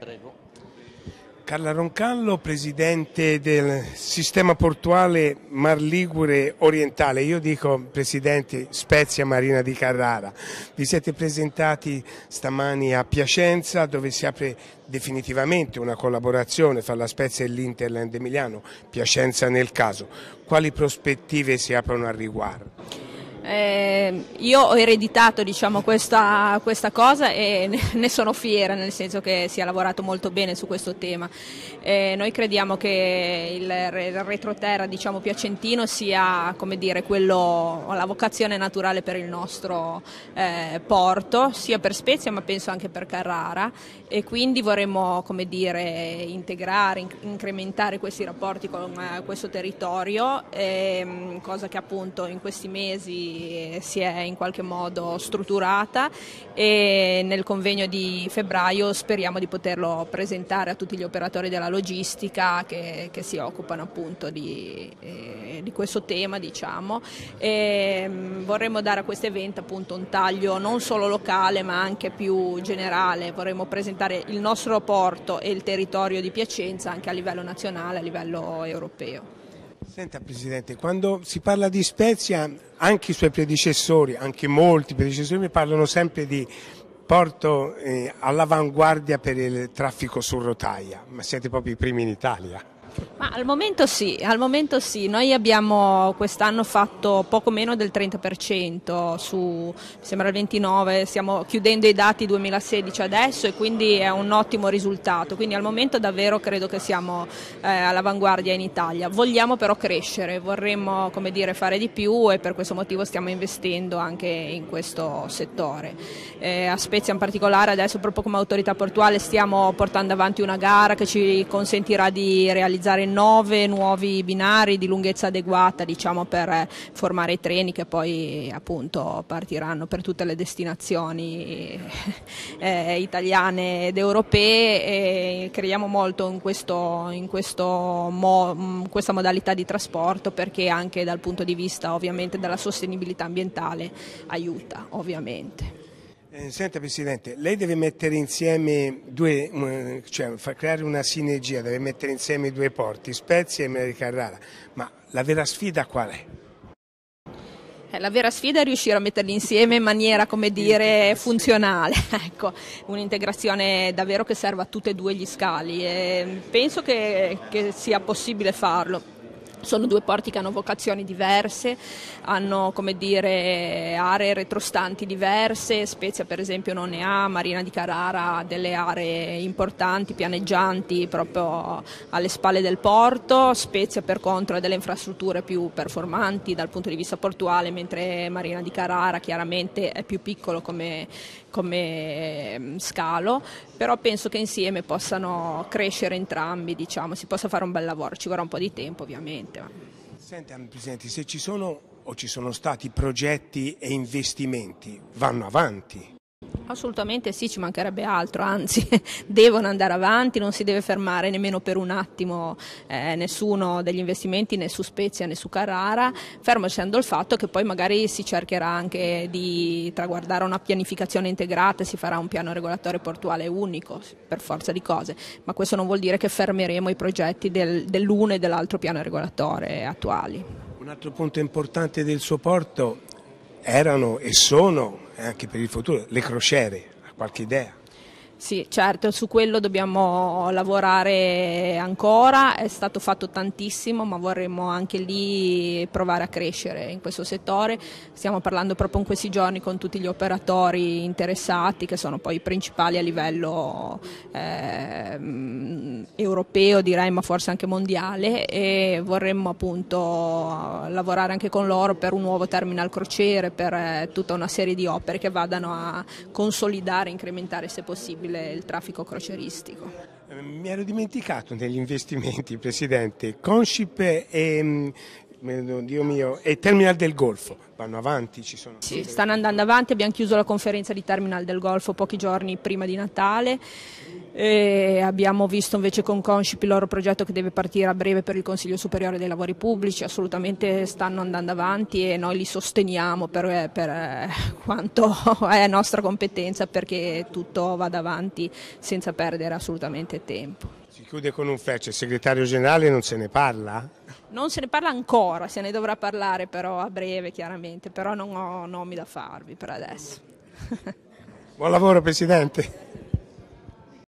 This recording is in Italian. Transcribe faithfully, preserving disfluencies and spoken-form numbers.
Prego. Carla Roncallo, presidente del sistema portuale Mar Ligure Orientale. Io dico presidente Spezia Marina di Carrara. Vi siete presentati stamani a Piacenza, dove si apre definitivamente una collaborazione fra la Spezia e l'Interland Emiliano, Piacenza nel caso. Quali prospettive si aprono al riguardo? Eh, io ho ereditato diciamo, questa, questa cosa e ne sono fiera, nel senso che si è lavorato molto bene su questo tema. Eh, noi crediamo che il, il retroterra diciamo, piacentino sia come dire, quello, la vocazione naturale per il nostro eh, porto, sia per Spezia ma penso anche per Carrara, e quindi vorremmo come dire, integrare, inc- incrementare questi rapporti con eh, questo territorio, eh, cosa che appunto in questi mesi si è in qualche modo strutturata, e nel convegno di febbraio speriamo di poterlo presentare a tutti gli operatori della logistica che, che si occupano appunto di, eh, di questo tema, diciamo. E, mh, vorremmo dare a questo evento appunto un taglio non solo locale ma anche più generale. Vorremmo presentare il nostro porto e il territorio di Piacenza anche a livello nazionale, a livello europeo. Senta Presidente, quando si parla di Spezia, anche i suoi predecessori, anche molti predecessori mi parlano sempre di porto eh, all'avanguardia per il traffico su rotaia, ma siete proprio i primi in Italia. Ma al momento sì, al momento sì, noi abbiamo quest'anno fatto poco meno del trenta per cento su, mi sembra il ventinove, stiamo chiudendo i dati duemilasedici adesso e quindi è un ottimo risultato, quindi al momento davvero credo che siamo eh, all'avanguardia in Italia. Vogliamo però crescere, vorremmo come dire, fare di più e per questo motivo stiamo investendo anche in questo settore. Eh, a Spezia in particolare adesso proprio come autorità portuale stiamo portando avanti una gara che ci consentirà di realizzare nove nuovi binari di lunghezza adeguata diciamo, per formare i treni che poi appunto partiranno per tutte le destinazioni eh, italiane ed europee, e creiamo molto in, questo, in questo mo, questa modalità di trasporto, perché anche dal punto di vista ovviamente della sostenibilità ambientale aiuta ovviamente. Eh, senta Presidente, lei deve mettere insieme due, cioè far creare una sinergia, deve mettere insieme i due porti, Spezia e Marina di Carrara, ma la vera sfida qual è? Eh, la vera sfida è riuscire a metterli insieme in maniera, come dire, funzionale, ecco, un'integrazione davvero che serva a tutti e due gli scali, e penso che, che sia possibile farlo. Sono due porti che hanno vocazioni diverse, hanno come dire, aree retrostanti diverse. Spezia per esempio non ne ha, Marina di Carrara ha delle aree importanti, pianeggianti proprio alle spalle del porto, Spezia per contro ha delle infrastrutture più performanti dal punto di vista portuale, mentre Marina di Carrara chiaramente è più piccolo come, come scalo, però penso che insieme possano crescere entrambi, diciamo, si possa fare un bel lavoro, ci vorrà un po' di tempo ovviamente. Senta Presidente, se ci sono o ci sono stati progetti e investimenti, vanno avanti? Assolutamente sì, ci mancherebbe altro, anzi devono andare avanti, non si deve fermare nemmeno per un attimo eh, nessuno degli investimenti né su Spezia né su Carrara, fermo essendo il fatto che poi magari si cercherà anche di traguardare una pianificazione integrata, si farà un piano regolatore portuale unico per forza di cose, ma questo non vuol dire che fermeremo i progetti del, dell'uno e dell'altro piano regolatore attuali. Un altro punto importante del suo porto erano e sono, anche per il futuro, le crociere. Ha qualche idea? Sì, certo, su quello dobbiamo lavorare ancora, è stato fatto tantissimo, ma vorremmo anche lì provare a crescere in questo settore. Stiamo parlando proprio in questi giorni con tutti gli operatori interessati, che sono poi i principali a livello eh, europeo, direi, ma forse anche mondiale, e vorremmo appunto lavorare anche con loro per un nuovo terminal crociere, per eh, tutta una serie di opere che vadano a consolidare, incrementare se possibile il traffico crocieristico. Mi ero dimenticato negli investimenti, Presidente, Consip e, Dio mio, e Terminal del Golfo vanno avanti? Ci sono... Sì, stanno andando avanti, abbiamo chiuso la conferenza di Terminal del Golfo pochi giorni prima di Natale E abbiamo visto invece con Conscip il loro progetto che deve partire a breve per il Consiglio Superiore dei Lavori Pubblici, assolutamente stanno andando avanti e noi li sosteniamo per, per quanto è nostra competenza perché tutto vada avanti senza perdere assolutamente tempo. Si chiude con un flash, il segretario generale non se ne parla? Non se ne parla ancora, se ne dovrà parlare però a breve chiaramente, però non ho nomi da farvi per adesso. Buon lavoro Presidente.